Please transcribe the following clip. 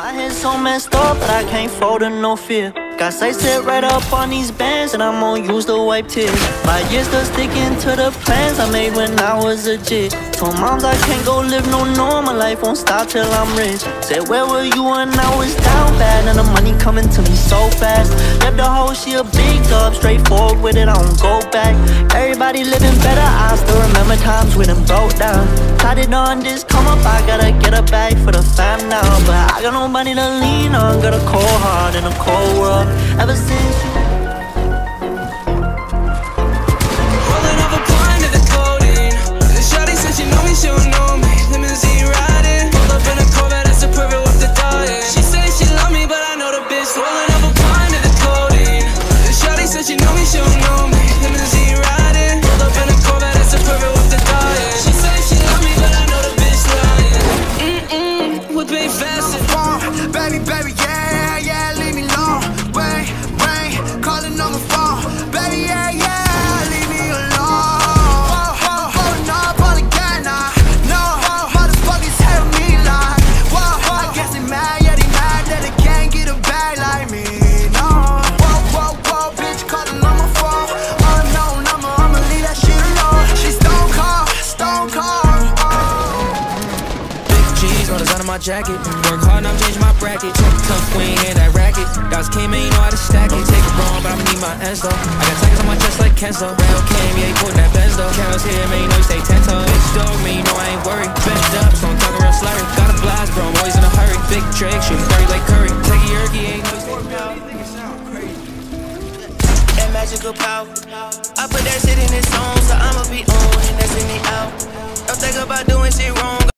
My head's so messed up, but I can't fold to no fear. Got sight set right up on these bands, and I'm gon' use the wipe tears. 5 years still sticking to the plans I made when I was a jit. Told moms I can't go live no normal life, won't stop till I'm rich. Said where were you when I was down bad, and the money coming to me so fast. Left the hoe, she a big dub, straightforward with it, I don't go back. Everybody living better, I still remember times when it broke down. Tried it on this come up, I gotta get a bag for the fam now. But I got no money to lean on, got a cold heart in a cold world. Ever since you rolling off a pint of the codeine. The shawty said she know me, she don't know me. Limousine riding, pulled up in a Corvette, that's the perfect whip to die in. She say she love me, but I know the bitch rolling off a pint of the codeine. The shawty said she know me, she don't know me. Limousine riding, pulled up in a Corvette, that's the perfect whip to die in. She say she love me, but I know the bitch lying. Whip ain't fast and baby, baby, yeah, yeah, leave me alone. Rain, rain, calling on my phone. Baby, yeah, yeah, leave me alone. Holding up on the gun, no, motherfuckers hate me like, whoa, I guess they mad, yeah, they mad that they can't get a bag like me, no. Whoa, bitch, calling on my phone. Unknown number, I'ma leave that shit alone. She's stone cold, big G's on the side of my jacket. Work hard, now I'm changing my bracket. Tough queen, and that racket. Dogs came in, you know how to stack it. Take it wrong, but I'ma need my ends though. I got tigers on my chest like Kenzo. Rail came, yeah, he putting that Benz though. Cows here, man, you know you stay 10 toes. Bitch dog, man, you know I ain't worried. Bent up, so I'm talking real slurry. Got a blast, bro, I'm always in a hurry. Big Drake, shooting dirty like Curry. Take a yerky, ain't no that magical power, I put that shit in this song, so I'ma be on and that's in it out. Don't think about doing shit wrong.